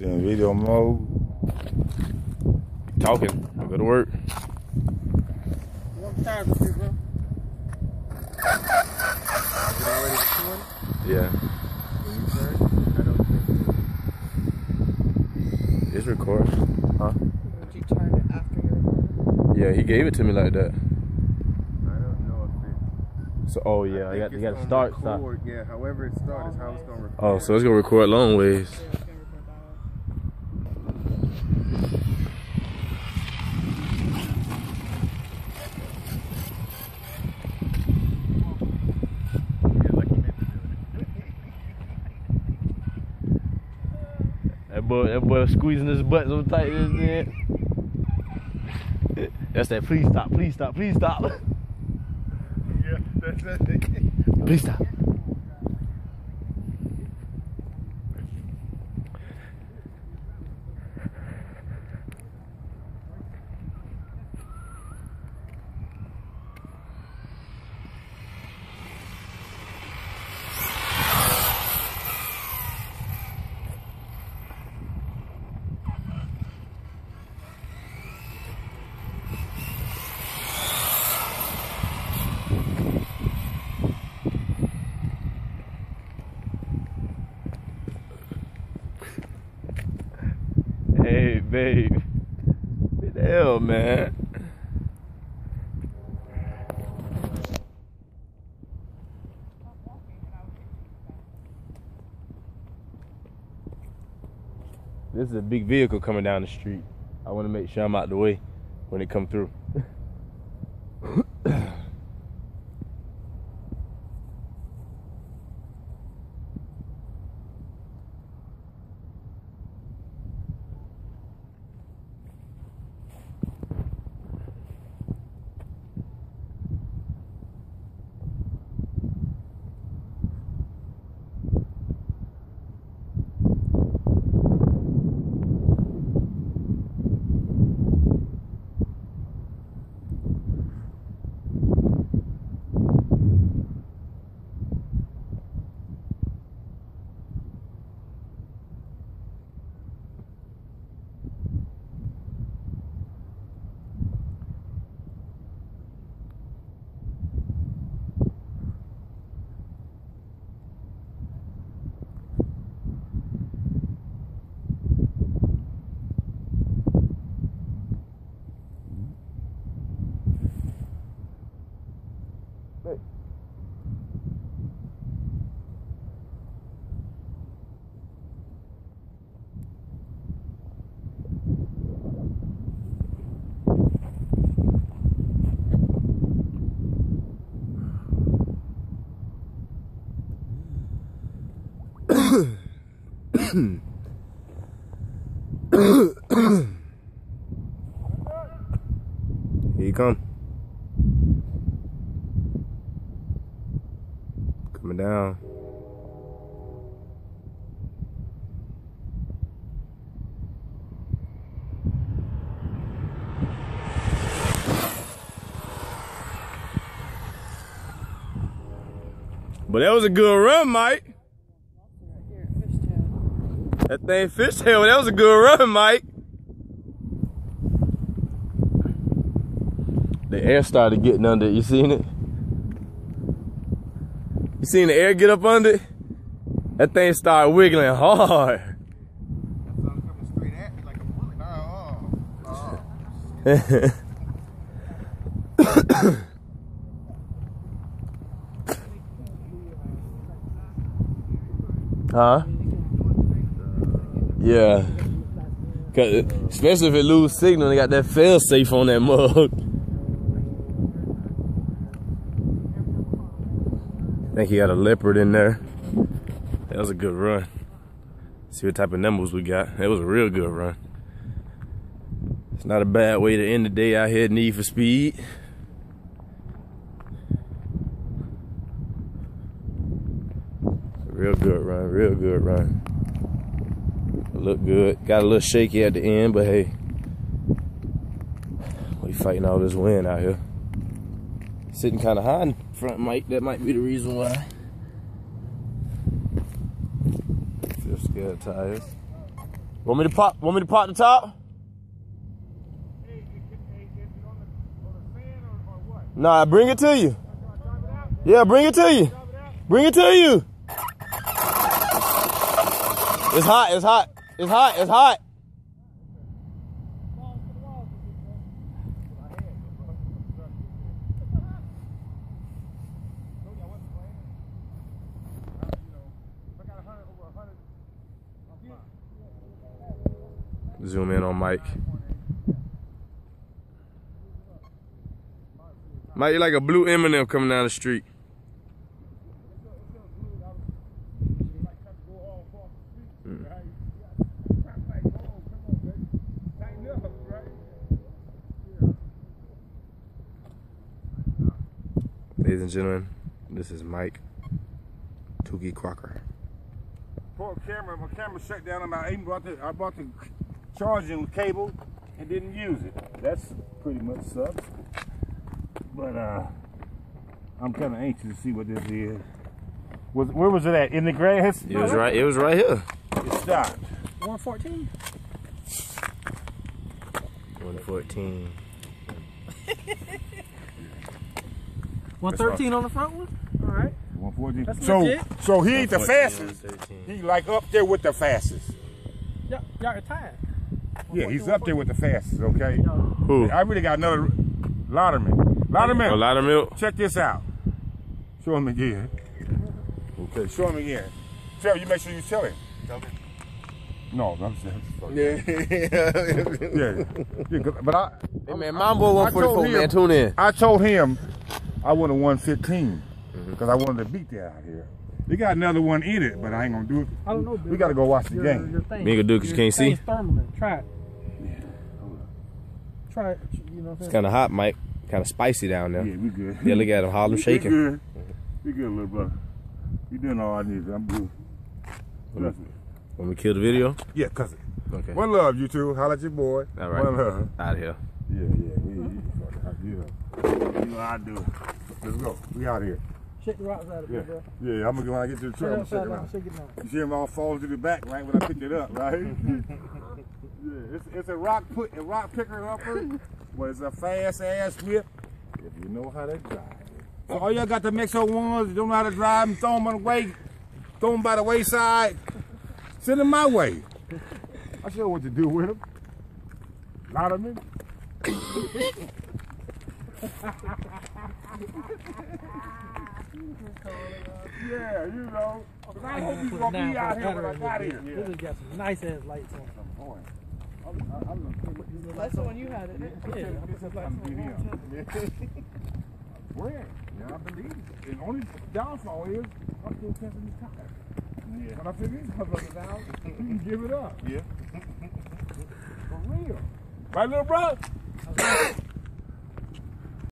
Still in video mode. Talking. I go to work. What time is it, bro? Yeah. It's recording. Huh? Would you turn it after you're recording? Yeah, he gave it to me like that. I don't know if it. So, oh yeah, you got to start. Record, yeah, however it starts is how it's gonna record. Oh, so it's gonna record long ways. Yeah, it's gonna record That boy was squeezing his butt so tight this man. That's that please stop, please stop, please stop. Yeah, that's it. Please stop. Hey, babe. What the hell, man? This is a big vehicle coming down the street. I want to make sure I'm out the way when it come through. Here you come. Coming down. But that was a good run, Mike. That thing fishtail, that was a good run, Mike. The air started getting under it, you seen it? You seen the air get up under it? That thing started wiggling hard. That sun coming straight at me like a bullet. Huh? Yeah. Cause especially if it lose signal, they got that fail safe on that mug. I think he got a leopard in there. That was a good run. See what type of numbers we got. That was a real good run. It's not a bad way to end the day out here at Need for Speed. Real good run, real good run. Look good. Got a little shaky at the end, but hey, we fighting all this wind out here. Sitting kind of high in front, Mike. That might be the reason why. Feel scared tires. Want me to pop the top? Hey, is it on the fan or what? Nah, bring it to you. Drive it out. Yeah, bring it to you. Drive it out. Bring it to you. It's hot, it's hot. It's hot, it's hot. Zoom in on Mike. Mike, you're like a blue M&M coming down the street. Ladies and gentlemen, this is Mike Tookie Crocker. Poor camera, my camera shut down. I bought the charging cable and didn't use it. That's pretty much sucks. But I'm kind of anxious to see what this is. Where was it at? In the grass? It was right. It was right here. It stopped. 114. 114. 113 on the front one? All right. 114. That's legit. So he ain't the 114, fastest. 113. He like up there with the fastest. Y'all retired. Yeah, he's up there with the fastest. Okay. Who? I really got another Lauderman. A Lauderman. lot of milk. Check this out. Show him again. Okay, show him again. Tell you, make sure you tell him. No, I'm saying. Yeah. But Hey man, Mambo 144, man, tune in. I told him I wanted 115 because I wanted to beat that out here. They got another one in it, but I ain't gonna do it. I don't know. We gotta go watch the game. Your thing. You ain't gonna do it 'cause you can't see? Thermalin. Try it. Try it. You know what I'm saying? It's kind of hot, Mike. Kind of spicy down there. Yeah, we good. Yeah, look at him, Harlem shaking. We good. We good, little brother. You doing all I need. I'm good. Trust me. When we kill the video? Yeah, cousin. Okay. One love, you two. Holla at your boy. All right. One love. Out of here. Yeah. You know how I do it. Let's go. We out here. Shake the rocks out of it, bro. Yeah, I'm gonna go when I get to the truck. I'm Shake it gonna down. shake Shake it down. it out. You see him all falling to the back right when I picked it up, right? Yeah, it's a rock picker upper, but it's a fast ass whip if you know how to drive. So all y'all got the Mexo ones, you don't know how to drive them, throw them on the way, throw them by the wayside, send them my way. I show what to do with them. Lot of them. Yeah, you know. I hope he's gonna be out here when I got here. This has got some nice ass lights on it. That's the one you had, isn't it? Where? Yeah, I believe it. The only downfall is I'm still testing these tires. Yeah. When I figure these motherfuckers out, you can give it up. Yeah. For real. Right, little bro?